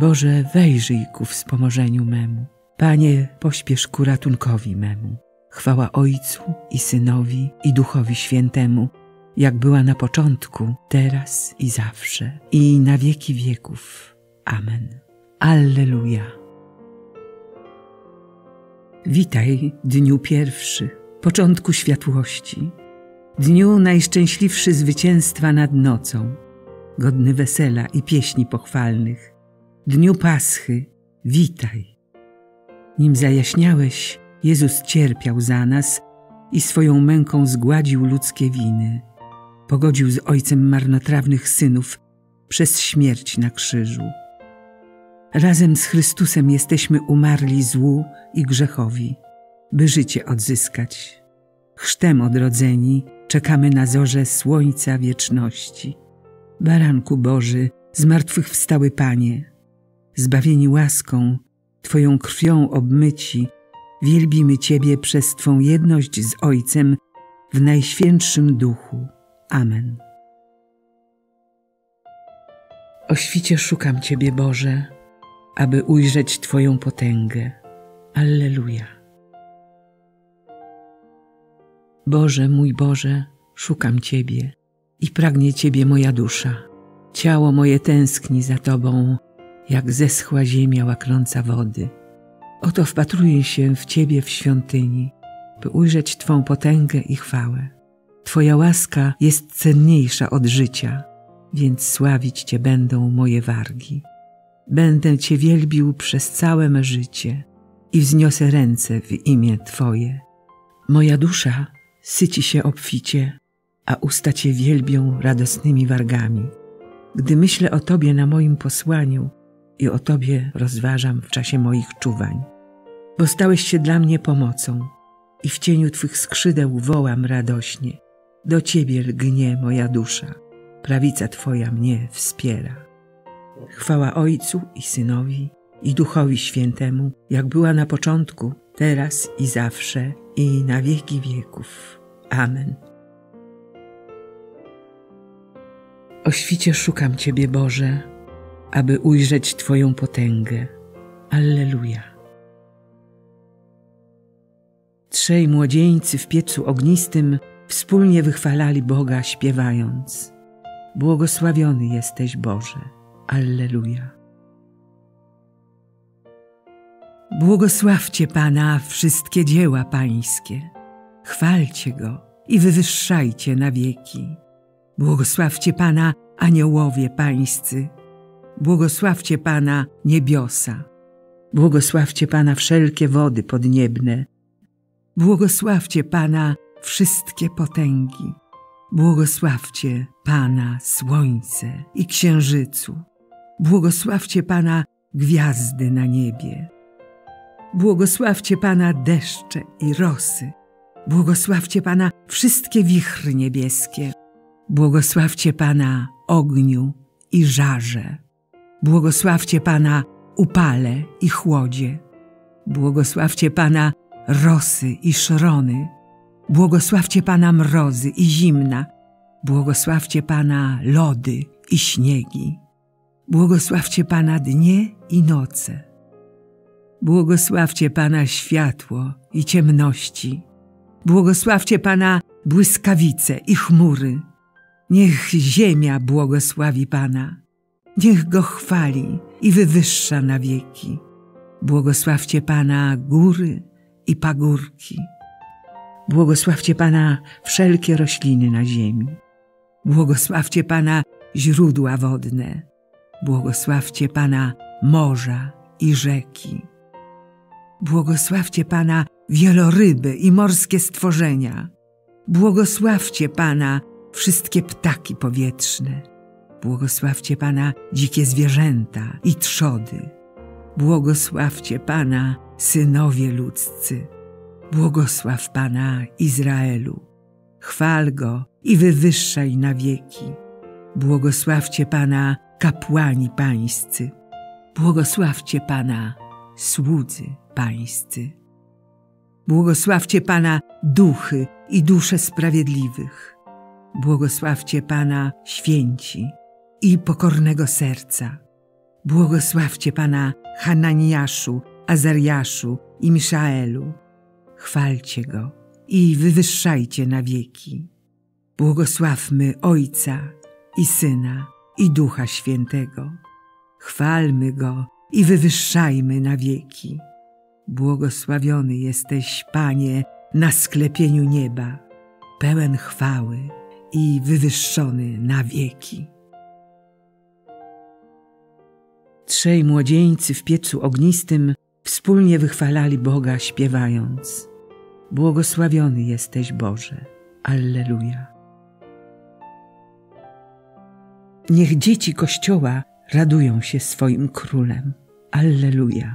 Boże, wejrzyj ku wspomożeniu memu. Panie, pośpiesz ku ratunkowi memu. Chwała Ojcu i Synowi i Duchowi Świętemu, jak była na początku, teraz i zawsze, i na wieki wieków. Amen. Alleluja. Witaj, dniu pierwszy, początku światłości, dniu najszczęśliwszy zwycięstwa nad nocą, godny wesela i pieśni pochwalnych, dniu Paschy, witaj. Nim zajaśniałeś, Jezus cierpiał za nas i swoją męką zgładził ludzkie winy. Pogodził z Ojcem marnotrawnych synów przez śmierć na krzyżu. Razem z Chrystusem jesteśmy umarli złu i grzechowi, by życie odzyskać. Chrztem odrodzeni czekamy na zorze słońca wieczności. Baranku Boży, zmartwychwstały Panie, zbawieni łaską, Twoją krwią obmyci, wielbimy Ciebie przez Twą jedność z Ojcem w Najświętszym Duchu. Amen. O świcie szukam Ciebie, Boże, aby ujrzeć Twoją potęgę. Alleluja. Boże, mój Boże, szukam Ciebie i pragnie Ciebie moja dusza. Ciało moje tęskni za Tobą, jak zeschła ziemia łaknąca wody. Oto wpatruję się w Ciebie w świątyni, by ujrzeć Twą potęgę i chwałę. Twoja łaska jest cenniejsza od życia, więc sławić Cię będą moje wargi. Będę Cię wielbił przez całe me życie i wzniosę ręce w imię Twoje. Moja dusza syci się obficie, a usta Cię wielbią radosnymi wargami. Gdy myślę o Tobie na moim posłaniu i o Tobie rozważam w czasie moich czuwań. Bo stałeś się dla mnie pomocą i w cieniu Twych skrzydeł wołam radośnie. Do Ciebie lgnie moja dusza, prawica Twoja mnie wspiera. Chwała Ojcu i Synowi i Duchowi Świętemu, jak była na początku, teraz i zawsze, i na wieki wieków. Amen. O świcie szukam Ciebie, Boże, aby ujrzeć Twoją potęgę. Alleluja. Trzej młodzieńcy w piecu ognistym wspólnie wychwalali Boga, śpiewając: Błogosławiony jesteś, Boże. Alleluja. Błogosławcie Pana wszystkie dzieła Pańskie. Chwalcie Go i wywyższajcie na wieki. Błogosławcie Pana aniołowie Pańscy. Błogosławcie Pana niebiosa. Błogosławcie Pana wszelkie wody podniebne. Błogosławcie Pana wszystkie potęgi. Błogosławcie Pana słońce i księżycu. Błogosławcie Pana gwiazdy na niebie. Błogosławcie Pana deszcze i rosy. Błogosławcie Pana wszystkie wichry niebieskie. Błogosławcie Pana ogniu i żarze. Błogosławcie Pana upale i chłodzie. Błogosławcie Pana rosy i szrony. Błogosławcie Pana mrozy i zimna. Błogosławcie Pana lody i śniegi. Błogosławcie Pana dnie i noce. Błogosławcie Pana światło i ciemności. Błogosławcie Pana błyskawice i chmury. Niech ziemia błogosławi Pana. Niech Go chwali i wywyższa na wieki. Błogosławcie Pana góry i pagórki. Błogosławcie Pana wszelkie rośliny na ziemi. Błogosławcie Pana źródła wodne. Błogosławcie Pana morza i rzeki. Błogosławcie Pana wieloryby i morskie stworzenia. Błogosławcie Pana wszystkie ptaki powietrzne. Błogosławcie Pana dzikie zwierzęta i trzody. Błogosławcie Pana synowie ludzcy. Błogosław Pana Izraelu. Chwal Go i wywyższaj na wieki. Błogosławcie Pana kapłani pańscy. Błogosławcie Pana słudzy pańscy. Błogosławcie Pana duchy i dusze sprawiedliwych. Błogosławcie Pana święci i pokornego serca. Błogosławcie Pana Hananiaszu, Azariaszu i Miszaelu. Chwalcie Go i wywyższajcie na wieki. Błogosławmy Ojca i Syna i Ducha Świętego. Chwalmy Go i wywyższajmy na wieki. Błogosławiony jesteś, Panie, na sklepieniu nieba, pełen chwały i wywyższony na wieki. Trzej młodzieńcy w piecu ognistym wspólnie wychwalali Boga, śpiewając: Błogosławiony jesteś, Boże. Alleluja. Niech dzieci Kościoła radują się swoim Królem. Alleluja.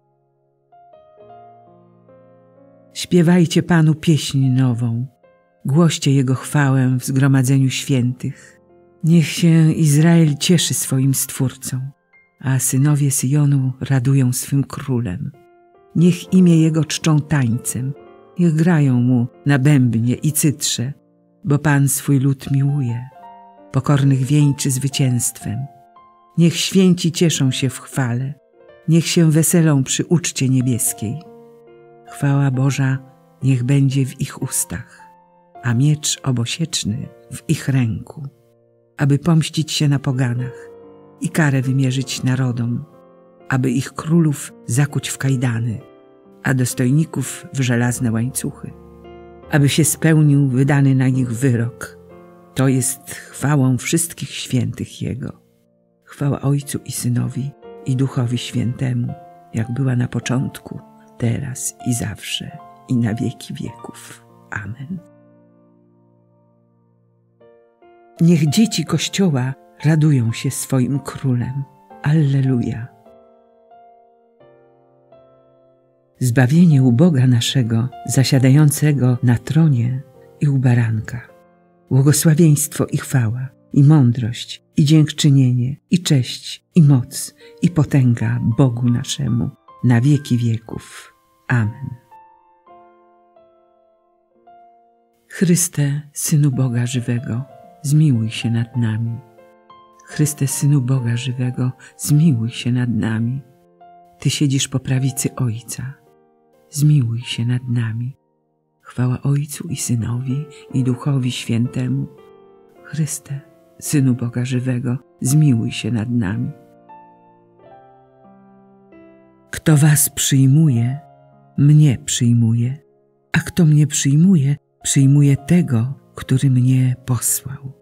Śpiewajcie Panu pieśń nową, głoście Jego chwałę w zgromadzeniu świętych. Niech się Izrael cieszy swoim Stwórcą, a synowie Syjonu radują swym Królem. Niech imię Jego czczą tańcem, niech grają Mu na bębnie i cytrze, bo Pan swój lud miłuje, pokornych wieńczy zwycięstwem. Niech święci cieszą się w chwale, niech się weselą przy uczcie niebieskiej. Chwała Boża niech będzie w ich ustach, a miecz obosieczny w ich ręku, aby pomścić się na poganach i karę wymierzyć narodom, aby ich królów zakuć w kajdany, a dostojników w żelazne łańcuchy, aby się spełnił wydany na nich wyrok. To jest chwałą wszystkich świętych Jego. Chwała Ojcu i Synowi i Duchowi Świętemu, jak była na początku, teraz i zawsze, i na wieki wieków. Amen. Niech dzieci Kościoła radują się swoim Królem. Alleluja. Zbawienie u Boga naszego, zasiadającego na tronie i u Baranka. Błogosławieństwo i chwała, i mądrość, i dziękczynienie, i cześć, i moc, i potęga Bogu naszemu na wieki wieków. Amen. Chryste, Synu Boga żywego, zmiłuj się nad nami. Chryste, Synu Boga żywego, zmiłuj się nad nami. Ty siedzisz po prawicy Ojca, zmiłuj się nad nami. Chwała Ojcu i Synowi i Duchowi Świętemu. Chryste, Synu Boga żywego, zmiłuj się nad nami. Kto was przyjmuje, mnie przyjmuje, a kto mnie przyjmuje, przyjmuje tego, który mnie posłał.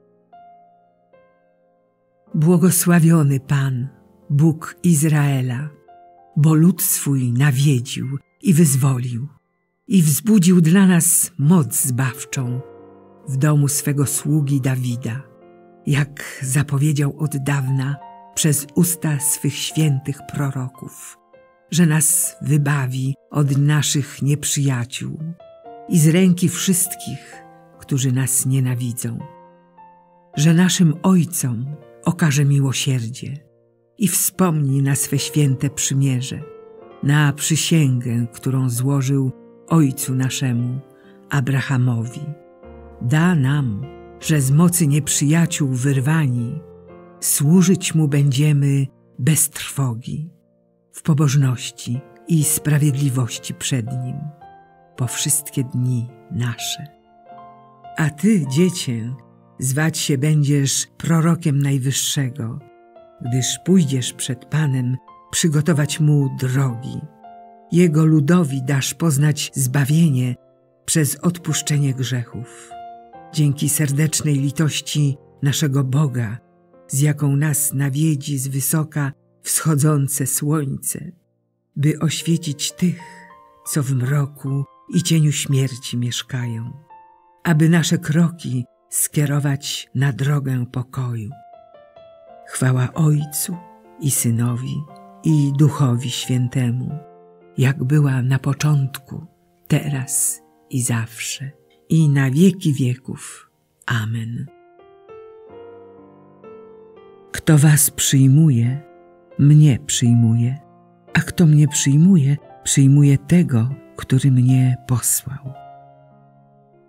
Błogosławiony Pan, Bóg Izraela, bo lud swój nawiedził i wyzwolił i wzbudził dla nas moc zbawczą w domu swego sługi Dawida, jak zapowiedział od dawna przez usta swych świętych proroków, że nas wybawi od naszych nieprzyjaciół i z ręki wszystkich, którzy nas nienawidzą, że naszym ojcom okaże miłosierdzie i wspomni na swe święte przymierze, na przysięgę, którą złożył ojcu naszemu, Abrahamowi. Da nam, że z mocy nieprzyjaciół wyrwani, służyć Mu będziemy bez trwogi, w pobożności i sprawiedliwości przed Nim, po wszystkie dni nasze. A Ty, Dziecię, zwać się będziesz prorokiem Najwyższego, gdyż pójdziesz przed Panem przygotować Mu drogi. Jego ludowi dasz poznać zbawienie przez odpuszczenie grzechów. Dzięki serdecznej litości naszego Boga, z jaką nas nawiedzi z wysoka wschodzące słońce, by oświecić tych, co w mroku i cieniu śmierci mieszkają, aby nasze kroki skierować na drogę pokoju. Chwała Ojcu i Synowi i Duchowi Świętemu, jak była na początku, teraz i zawsze, i na wieki wieków. Amen. Kto was przyjmuje, mnie przyjmuje, a kto mnie przyjmuje, przyjmuje tego, który mnie posłał.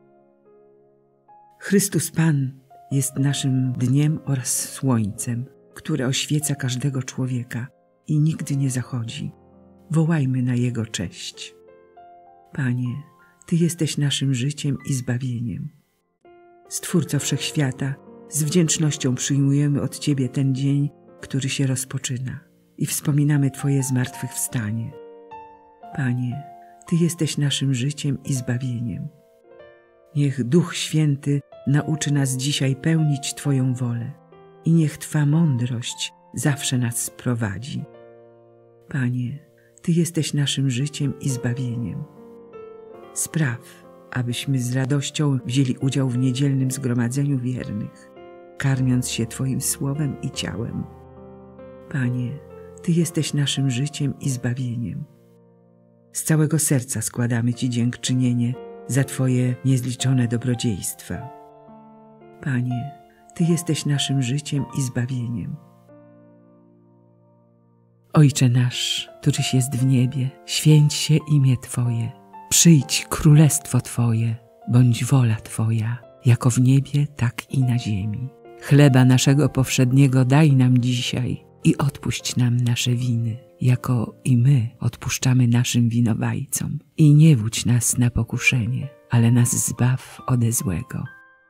Chrystus Pan jest naszym dniem oraz słońcem. które oświeca każdego człowieka i nigdy nie zachodzi. Wołajmy na Jego cześć. Panie, Ty jesteś naszym życiem i zbawieniem. Stwórco Wszechświata, z wdzięcznością przyjmujemy od Ciebie ten dzień, który się rozpoczyna i wspominamy Twoje zmartwychwstanie. Panie, Ty jesteś naszym życiem i zbawieniem. Niech Duch Święty nauczy nas dzisiaj pełnić Twoją wolę i niech Twa mądrość zawsze nas prowadzi. Panie, Ty jesteś naszym życiem i zbawieniem. Spraw, abyśmy z radością wzięli udział w niedzielnym zgromadzeniu wiernych, karmiąc się Twoim słowem i ciałem. Panie, Ty jesteś naszym życiem i zbawieniem. Z całego serca składamy Ci dziękczynienie za Twoje niezliczone dobrodziejstwa. Panie, Ty jesteś naszym życiem i zbawieniem. Ojcze nasz, któryś jest w niebie, święć się imię Twoje. Przyjdź królestwo Twoje, bądź wola Twoja, jako w niebie, tak i na ziemi. Chleba naszego powszedniego daj nam dzisiaj i odpuść nam nasze winy, jako i my odpuszczamy naszym winowajcom. I nie wódź nas na pokuszenie, ale nas zbaw ode złego.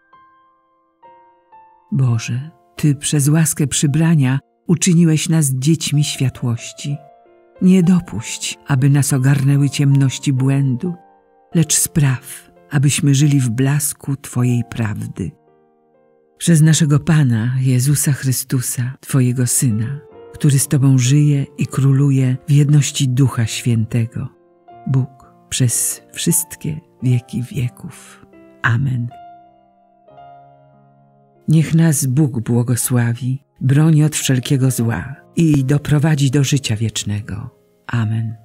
Boże, Ty przez łaskę przybrania uczyniłeś nas dziećmi światłości. Nie dopuść, aby nas ogarnęły ciemności błędu, lecz spraw, abyśmy żyli w blasku Twojej prawdy. Przez naszego Pana Jezusa Chrystusa, Twojego Syna, który z Tobą żyje i króluje w jedności Ducha Świętego, Bóg przez wszystkie wieki wieków. Amen. Niech nas Bóg błogosławi, broni od wszelkiego zła i doprowadzi do życia wiecznego. Amen.